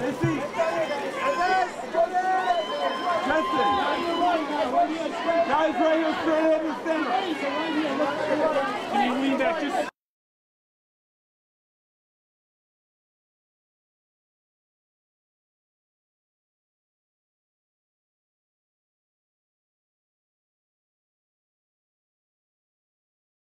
Missy. Justin. Guys right here straight in the center. Can you lean back just